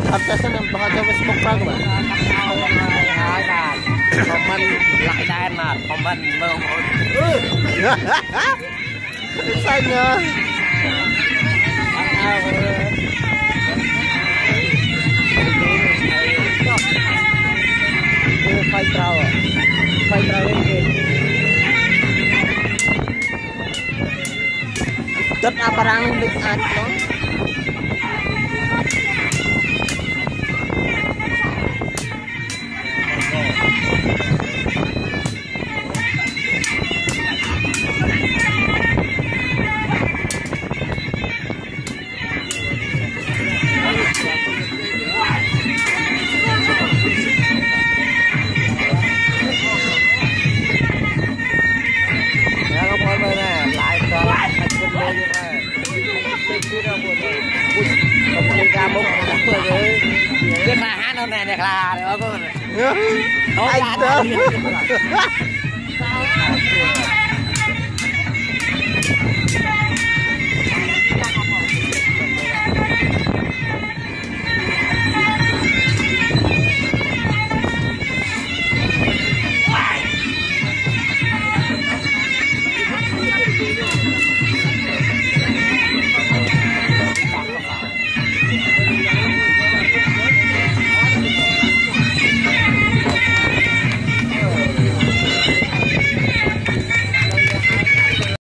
thật ra sẽ nằm vào cho Facebook ra mà hỏi là comment lại đàn mà comment mơ xanh nhá phai trâu lên kì chất apa rang lịch ăn đó biết là hát hôm này đẹp là được không? anh đó